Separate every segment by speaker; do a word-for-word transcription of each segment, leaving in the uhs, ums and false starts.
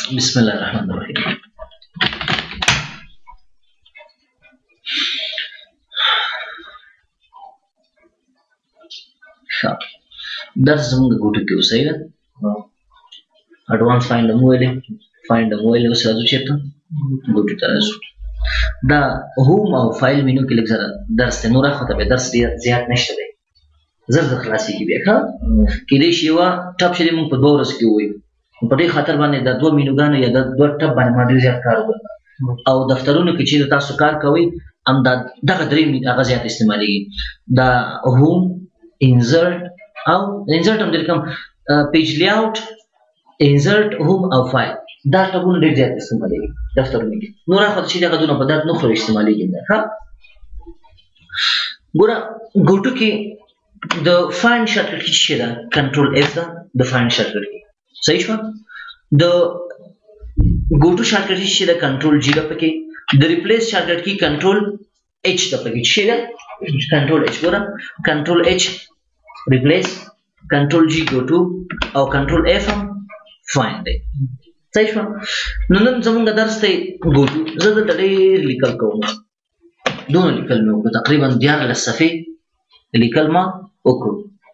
Speaker 1: بسم الله الرحمن الرحیم. درس زمونږ ګوټو کې اوسئ ده اډوانس فایند هم ویلې فایند هم ویلې اوس راځو چېرته ګوټو ته راځو. دا هوم او فایل مینو کې لږ زره درس دی، نور اخوا ته بیا درس ډېر زیات نشته دی، زر زر خلاصېږي بیا ښه. کیدای شي یوه ټپ چې دی مونږ په دوه ورځو کې ووایو، په دې خاطر باندې دا دوه مینوګانو یا دا دوه ټپ باندې ما ډېر زیات کار وکړ. او دفترونو کې چې تاسو کار کوئ هم دا دغه درې هغه زیات استعمالېږي، دا هوم انزرټ او انزرټ هم ډېر کم، پیج لیاوټ انزرټ هوم او فایل دا ټپونه ډېر زیات استعمالېږي دفترونو کې. نور اخوا چې دغه دونه په درد نه خوري استعمالېږي نه ښه. ګوره ګوټو کې د فایند شارټکټ کې څه ده؟ کنټرول اف ده د فایند شارټکټ کې، صحیح شوه. د ګوټو شارټکټ کې څه ده؟ کنټرول جي ده پکې. د ریپلیس شارټکټ کې کنټرول اچ ده پکې، څه ده؟ کنټرول اچ. ګوره کنټرول اچ ریپلیس، کنټرول جي ګوټو او کنټرول اف هم فایند دی، صحیح شوه. نو نن زمونږ درس دی ګوټو. زه دلته ډېر لیکل کوم، دونه لیکل مې وکړو، تقریبا دیارلس صفحې لیکل ما وکړو.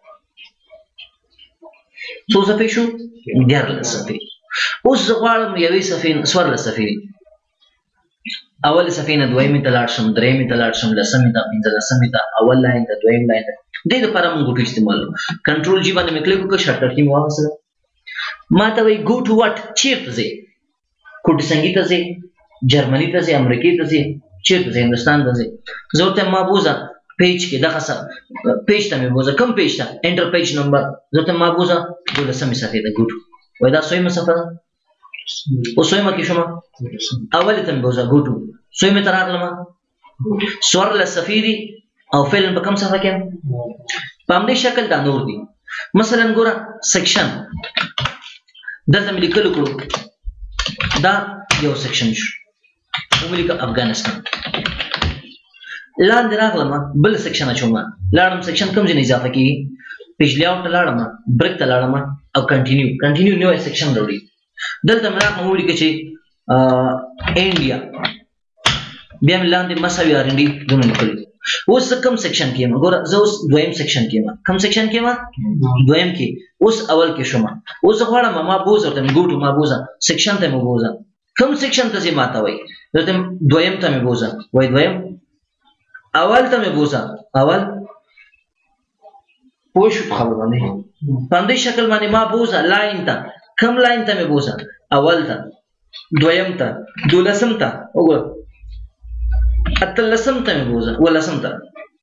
Speaker 1: څو صفحې شو؟ دیارلس صفحې. اوس زه غواړم یوې صفحې څوارلس صفحې دي، اولې صفحې نه دویمې ته لاړ شم، درېیمې ته لاړ شم، لسمې ته، پنځلسمې ته، اول لاین ته، دویم لاین ته. دې دپاره موږ ګوټو استعمالوو. کنټرول جي باندې مې کلیک وکړ، شارټکټ کې مې واخیستله. ما ته وایي ګو ټو واټ، چېرته ځې؟ کوټسنګي ته ځې، جرمني ته ځې، امریکې ته ځې، چېرته ځې؟ هندوستان ته ځې. زه ورته وایم ما بوځه پیج کې دغه پیج ته مې بوځه. کوم پیج ته؟ انټر پیج نمبر. زه ورته ما بوځه دولسمې صفحې ته ګوټو. وایي دا څویمه صفحه ده؟ اوس څویمه کې شومه، اولې ته مې بوځه ګوټو، څویمې ته راغلمه، څوارلس صفحې دي او فعلا په کوم صفحه کې یم؟ په همدې شکل دا نور دي. مثلا ګوره سیکشن دلته مې لیکل وکړو، دا یو سیکشن شو، ومې لیکه افغانستان. لاندې راغلمه بل سیکشن اچومه، لاړم سیکشن کوم ځای نه اضافه کېږي؟ پیج لیاوټ ته لاړمه، بریک ته لاړمه او کنټینیو کنټینیو نوی سیکشن راوړي. دلته مې راغلم ولیکه چې انډیا، بیا مې لاندې مساوي آر ان ډي دونه لیکلي. اوس زه کوم سیکشن کې یم؟ ګوره زه اوس دویم سیکشن کې یم. کوم سیکشن کې یم؟ دویم کې. اوس اول کې شوم. اوس زه غواړم ما بوځه، ورته مې ګوټو ما بوځه سیکشن ته مې بوځه. کوم سیکشن ته ځې ما ته وایي؟ درته دویم ته مې بوځه. وایي دویم. اول ته مې بوځه، اول. پوه شو په خبره باندې؟ په همدې شکل باندې ما بوځه لاین ته. کوم لاین ته مې بوځه؟ اول ته، دویم ته، دولسم ته، وګوره اتلسم ته مې بوځه، ولسم ته.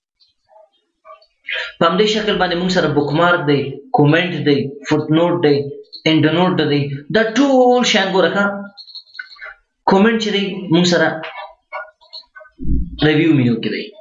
Speaker 1: په همدې شکل باندې موږ سره بک مارک دی، کومنټ دی، فوټ نوټ دی، انډ نوټ دی، دا ټول شیان ګوره ښه. کومنټ چې دی موږ سره ریویو مینو کې دی.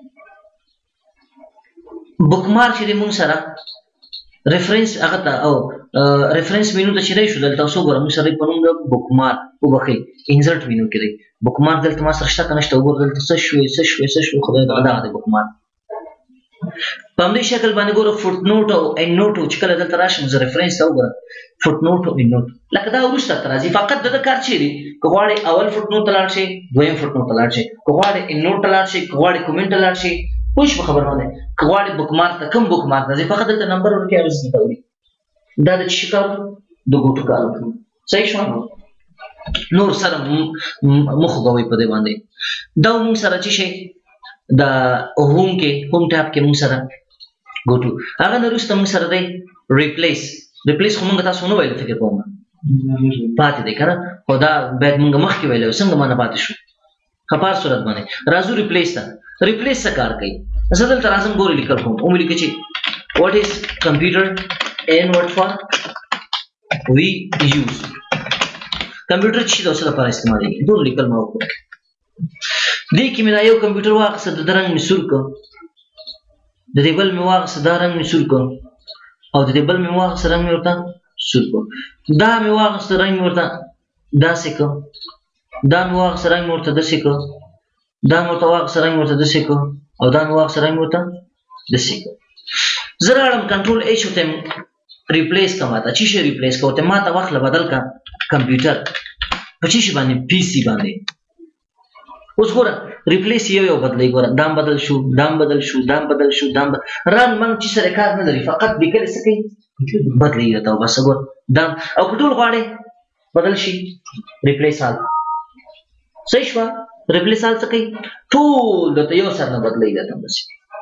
Speaker 1: بک مارک چې دی موږ سره ریفرنس هغه ته او ریفرنس مینو ته چې دی شو دلته اوس وګوره موږ سره په نوم د بک مارک وبښئ انزرټ مینو کې دی. بک مارک دلته ما سره شته که نشته؟ وګوره دلته څه شوې څه شوې څه شوې، خدای دغه دغه دی بک مارک. په همدې شکل باندې ګوره فوټ نوټ او انډ نوټ چې کله دلته راشم زه ریفرنس ته وګوره فوټ نوټ او انډ نوټ لکه دا وروسته ته راځي. فقط د ده کار چیرې که غواړې اول فوټ نوټ ته لاړ شي، دویم فوټ نوټ ته لاړ شي، که غواړې انډ نوټ ته لاړ شي، که غواړې کومنټ ته لاړ شي. پوه شو په خبره باندې؟ که غواړې بک مارک ته کوم بک مارک ته ځې فقط دلته نمبر ورکړې او رسم ته وړي. دا د څه کار؟ د ګوټو کار وکړو، صحیح شوه. نور سره مه خوږوئ په دې باندې. دا موږ سره څه شی د هوم کې هوم ټیب کې موږ سره ګوټو. هغه نه وروسته موږ سره دی ریپلیس. ریپلیس خو موږ تاسو ونه ویل فکر کوم پاتې دی که نه، خو دا باید موږ مخکې ویلی وو، څنګه مانه پاتې شو؟ ښه په هر صورت باندې راځو ریپلیس ته. ریپلیس څه کار کوي؟ زه دلته راځم ګورې لیکل کوم، ومې لیکه چې واټ از کمپیوټر and what for we use. کمپیوټر چې د څه لپاره استعمالېږي ټول لیکل ما وکړو. دې کې مې دا یو کمپیوټر واخیسته، د ده رنګ مې سور کړ، د دې بل مې واخیسته دا رنګ مې سور کړ، او د دې بل مې واخیسته رنګ مې ورته سور کړ. دا مې واخیسته رنګ مې ورته داسې کړ، دا مې واخیسته رنګ مې ورته داسې کړ، دا مې ورته واخیسته رنګ مې ورته داسې کړ، او دا مې واخیسته رنګ مې ورته داسې کړ. زه راړم کنټرول ایچ ورته ریپلیس کا ماته چی شي ریپلیس کا ورته ماته وخت له بدل کا کمپیوټر په چی شي باندې پی سي باندې اوس ګوره ریپلیس یو یو بدلې ګوره دام بدل شو دام بدل شو دام بدل شو دام بدل ران من چې سره کار نه لري فقط لیکل څه کوي بدلې راته بس ګور دام او ټول غواړي بدل شي ریپلیس حال صحیح شو ریپلیس حال څه کوي ټول د یو سره نه بدلې راته بس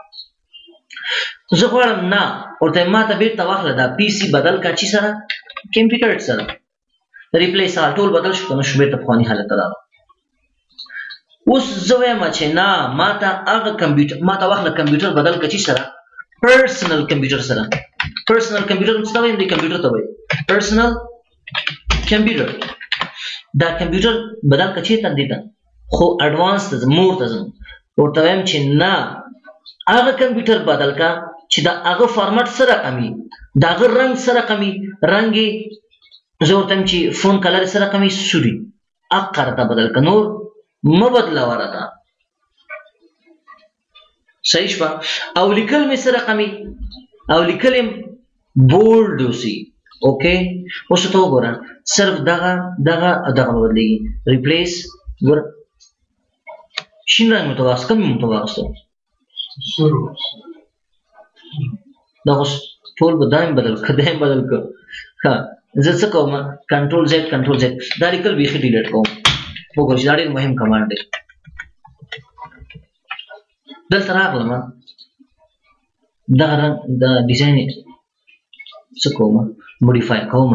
Speaker 1: زه غواړم نه ورته ما ته بیرته واخله دا پی سي بدل کا چې سره کمپیوټر سره ریپلیس حال ټول بدل شو نو شو بیرته خواني حالت راغله اوس زه وایم چې نه ما ته هغه کمپیوټر ما ته واخله کمپیوټر بدل کا چې سره پرسنل کمپیوټر سره پرسنل کمپیوټر څه وایي د کمپیوټر ته وایي پرسنل کمپیوټر دا کمپیوټر بدل کا چې ته دیتا خو اډوانس ته مور ته ځم ورته وایم چې نه هغه کمپیوټر بدل کا چې دا هغه فارمټ سره کمی دا هغه رنگ سره کمی رنگي زه ورته چې فون کلر سره کمی سوري اقر ته بدل کا نور ما بدلا ورته صحیح شو او لیکل می سره کمی او لیکل بولډ وسی اوکے اوس ته وګوره صرف دغه دغه دغه بدلېږي ریپلیس ور شین رنگ متواس کم متواس
Speaker 2: سرو
Speaker 1: دا اوس ټول بدایم بدل کدایم بدل ک ها زه څه کوم کنټرول زد کنټرول زد دا لیکل بیخي ډیلیټ کوم وګورئ دا ډېر مهم کمانډ دی دلته راغلم دا رنګ دا ډیزاین څه کوم موډیفای کوم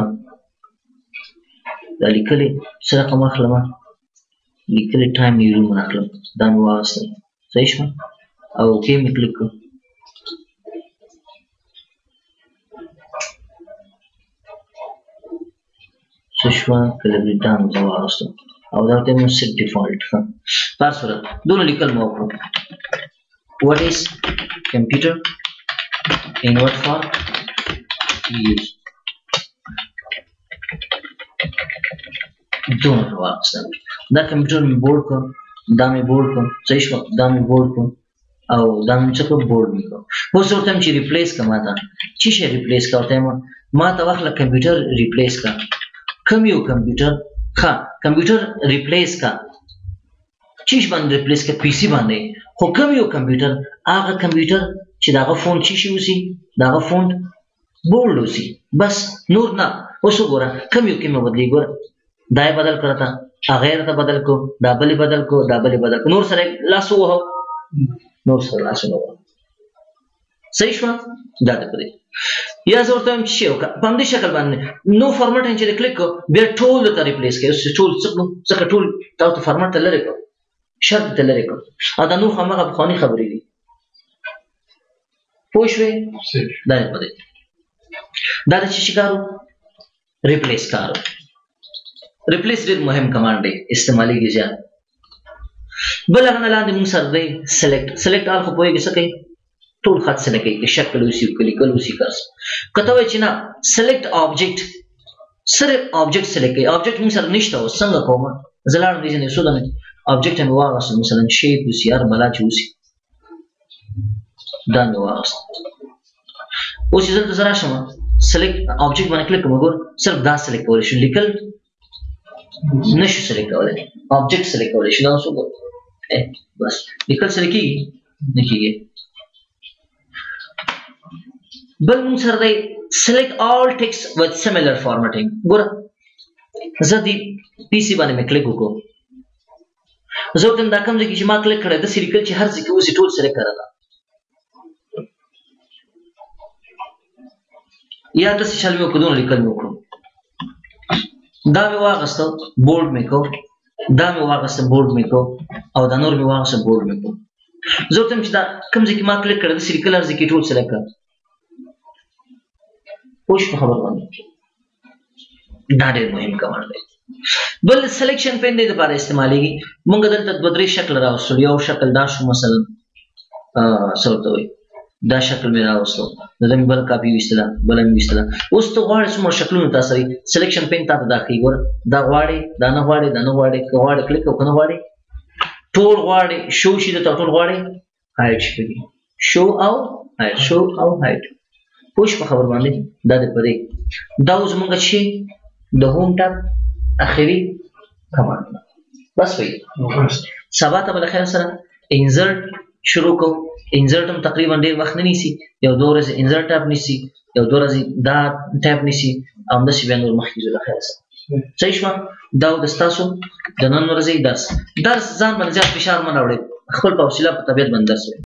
Speaker 1: دا لیکل سره کوم اخلم لیکل ټایم یې روم اخلم دا نو واسه صحیح شو او اوکې می کلیک کوم شو کله دا نو واسه او دا ته مو سیټ ډیفالت پاسورډ دونه لیکل مو وکړو what is computer in what form use دونه واسه دا کمپیوټر می بورډ کو دا می بورډ کو صحیح شو دا می بورډ کو او دا می څه کو بورډ می کو اوس ورته چې ریپلیس کما تا چې شي ریپلیس کوته ما ما ته واخله کمپیوټر ریپلیس کا کوم یو کمپیوټر ها کمپیوټر ریپلیس کا چیش باندې ریپلیس کا پی سی باندې خو کوم یو کمپیوټر هغه کمپیوټر چې داغه فون چی شي وسی داغه فون بولډ وسی بس نور نه اوس وګوره کوم یو کې مې بدلی ګور دای بدل کړتا غیر ته بدل کو دا بلی بدل کو دا بلی بدل کو نور سره لاس وو نور سره لاس وو صحیح شو دا د پدې یا زه ورته هم چې وکړه په همدې شکل باندې نو فارمټ چې کلیک کو بیا ټول ته ریپلیس کوي ټول څه ټول تاسو فارمټ ته لری کو شرط ته لری کو ا دا نو هغه بخونی خبرې دي پوښوي دا په دې دا چې شکارو ریپلیس کارو ریپلیس ډېر مهم کمانډ دی استعمالي کې ځان بل هغه لاندې موږ سره دی سلیکټ سلیکټ آل خو پوهیږي څه کوي ټول خط سره کوي شکل وسی کلی کلو سی کارس کته وای چې نه سلیکټ آبجیکټ سره آبجیکټ سلیکټ کوي آبجیکټ موږ سره نشته او څنګه کوم زلار دې نه سودانه آبجیکټ هم واغسته مثلا شیپ وسی هر بلا چوسی دا نو واغسته اوس چې زه زرا شم سلیکټ آبجیکټ باندې کلیک کوم ګور صرف دا سلیکټ کول شي لیکل نشو سلیکټ کولای آبجیکټ سلیکټ کول شي دا اوس وګور بس لیکل سلیکټ کیږي نه کیږي بل موږ سره دی select all text with similar formatting ګور زه دې پی سي باندې مې کلیک وکړم زه کوم دا کوم چې ما کلیک کړی د سریکل چې هر ځای کې اوسې ټول سره کړل یا د څه چل مې وکړو لیکل مې وکړو دا مې واغسته بورډ مې کو دا مې واغسته بورډ مې کو او دا نور مې واغسته بورډ مې کو زه کوم چې دا کوم ځای کې ما کلیک کړی د سریکل هر ځای کې ټول سره کړل پوښ په خبر باندې دا ډېر مهم کمانډ دی بل سلیکشن پین دې لپاره استعمالېږي موږ دلته دوه درې شکل راوستل یو شکل دا شو مثلا څه وي دا شکل مې راوستل دا مې بل کاپي وستله بل مې وستله اوس ته غواړې څومره شکلونه تاسو سلیکشن پین تاسو دا کوي ګور دا غواړې دا نه غواړې دا نه غواړې که غواړې کلیک او کنه غواړې ټول غواړې شو شي د ټول غواړې هایټ شي شو او هایټ شو او هایټ پوښ په خبر باندې دا د پدې دا اوس موږ شي د هوم ټاب اخري کمانډ بس وایي
Speaker 2: بس
Speaker 1: سبا ته به د خیر سره انزرټ شروع کوو. انزرټ هم تقریبا ډېر وخت نه نیسي، یو دوه ورځې انزرټ ټاپ نیسي، یو دوه ورځې دا ټاپ نیسي او همداسې بیا نور مخکې ځو د خیر سره. صحیح شوه؟ دا و د ستاسو د نن ورځې درس. درس ځان باندې زیات فشار مه راوړئ، خپل په حوصله په طبیعت باندې درس وایئ.